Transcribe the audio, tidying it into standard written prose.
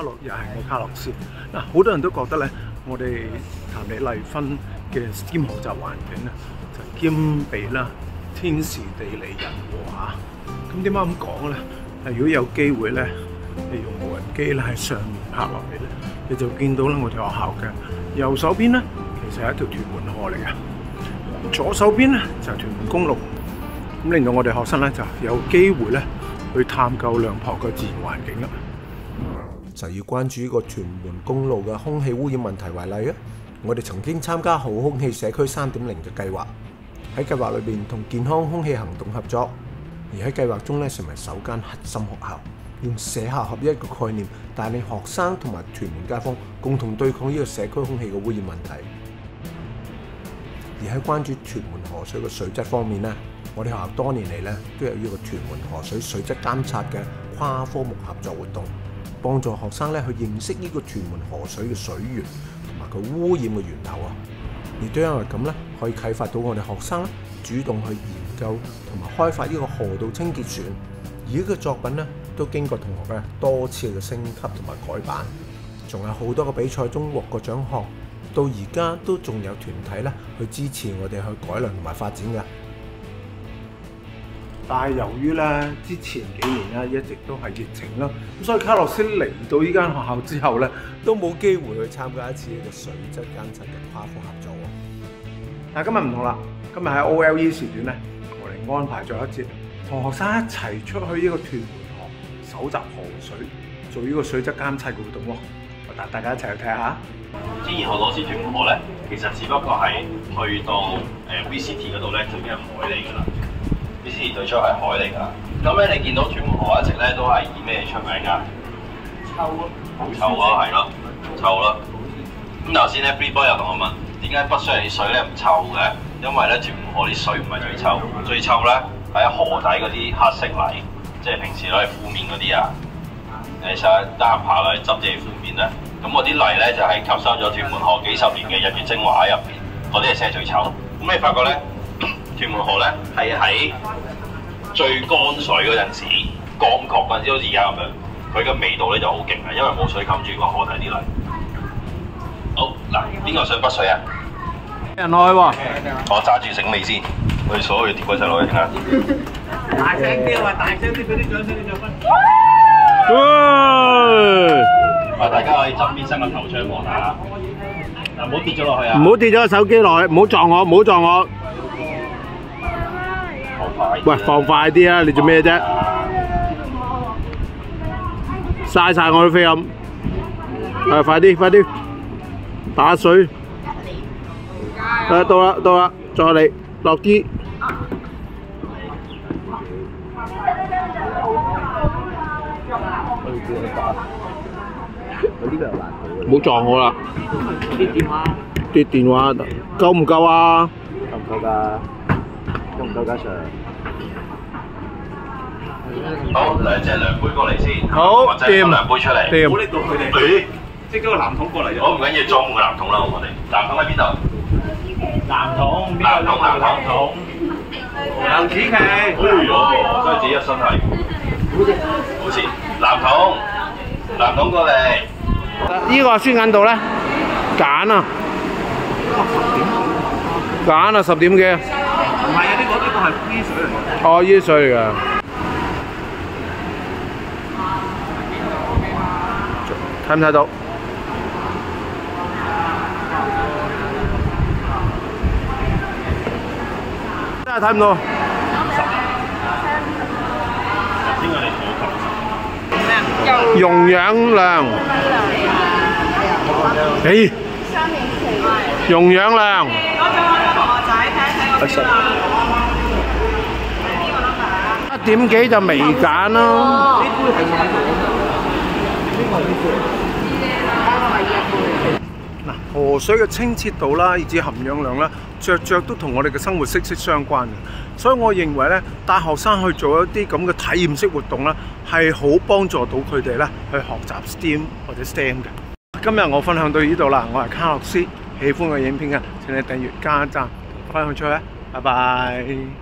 卡洛，又係我卡洛斯。嗱，好多人都覺得咧，我哋譚李麗芬嘅 STEAM 學習環境咧，就兼備啦，天時地利人和嚇。咁點解咁講咧？如果有機會咧，你用無人機咧喺上面拍落嚟咧，你就見到咧我哋學校嘅右手邊咧，其實係一條屯門河嚟嘅，左手邊咧就係屯門公路。咁令到我哋學生咧就有機會咧去探究兩旁嘅自然環境啦。 就要關注呢個屯門公路嘅空氣污染問題為例啊！我哋曾經參加好空氣社區 3.0 嘅計劃，喺計劃裏邊同健康空氣行動合作，而喺計劃中咧成為首間核心學校，用社校合一嘅概念，帶領學生同埋屯門街坊共同對抗呢個社區空氣嘅污染問題。而喺關注屯門河水嘅水質方面咧，我哋學校多年嚟咧都有呢個屯門河水水質監測嘅跨科目合作活動，幫助學生咧去認識呢個屯門河水嘅水源同埋佢污染嘅源頭啊！亦都因為咁咧，可以啟發到我哋學生咧主動去研究同埋開發呢個河道清潔船，而呢個作品咧都經過同學嘅多次嘅升級同埋改版，仲有好多個比賽中獲過獎項，到而家都仲有團體咧去支持我哋去改良同埋發展嘅。 但係由於咧之前幾年咧一直都係疫情啦，咁所以卡洛斯嚟到呢間學校之後咧， 都冇機會去參加一次呢個水質監測嘅跨科合作喎。 但係今日唔同啦，今日喺 OLE 時段咧，我哋安排咗一節同學生一齊出去呢個屯門河搜集河水，做呢個水質監測嘅活動喎。我帶大家一齊去睇下。 天然河羅斯屯門河咧，其實只不過係去到VCT 嗰度咧，就已經係海嚟㗎啦。VCT 對出係海嚟㗎。咁咧，你見到屯門河一直咧都係以咩出名㗎？臭咯，好臭咯，係咯，臭咯。咁頭先咧 ，Free Boy 又同我問點解北水啲水咧唔臭嘅？因為咧屯門河啲水唔係最臭，最臭咧係喺河底嗰啲黑色泥，即係平時攞嚟敷面嗰啲啊。你成日得閒爬落去執自己敷面咧，咁嗰啲泥咧就係吸收咗屯門河幾十年嘅日月精華喺入邊，嗰啲係先係最臭。咁你發覺咧，屯門河咧係喺最乾水嗰陣時，乾涸嗰陣時，好似而家咁樣，佢嘅味道咧就好勁啊，因為冇水冚住個河底啲泥。好嗱，邊個想北水啊？ 人落去喎， 我揸住繩尾先，我哋所有嘢跌鬼晒落去啊！ 大聲啲啊！大聲啲，俾啲掌聲你就分。 大家可以側邊伸個頭出去望下，嗱，唔好跌咗落去啊！ 唔好跌咗個手機落去，唔好撞我，唔好撞我。喂，放快啲啊！你做咩啫？嘥晒我啲菲林。快啲，快啲，打水。到啦，到啦，再嚟落啲。唔好撞我啦！跌電話，夠唔夠啊？夠唔夠㗎？夠唔夠㗎 Sir？ 好，兩隻涼杯過嚟先。 好， 或者攞涼杯出嚟。 掂。 唔好拎到佢哋。即係嗰個藍桶過嚟咗。 好，唔緊要，裝滿個藍桶啦，我哋。藍桶喺邊度？ 藍桶， 藍桶，藍桶。 藍子琪。 哎呦，所以自己一身係。好似藍桶，藍桶過嚟。 呢個宣緊度咧，揀啊，10點，10點幾啊？ 唔係啊，呢個係呢水嚟嘅。 哦，呢水嚟㗎。睇唔睇到？真係睇唔到。容氧量。容氧量。1點幾就微鹼咯。嗱，河水嘅清澈度啦，以至含氧量啦，着都同我哋嘅生活息息相關嘅。所以我認為咧，帶學生去做一啲咁嘅體驗式活動咧，係好幫助到佢哋咧去學習 STEAM 或者 STEM 嘅。今日我分享到呢度啦，我係卡洛斯，喜歡我影片嘅請你訂閱加讚，分享出去，拜拜。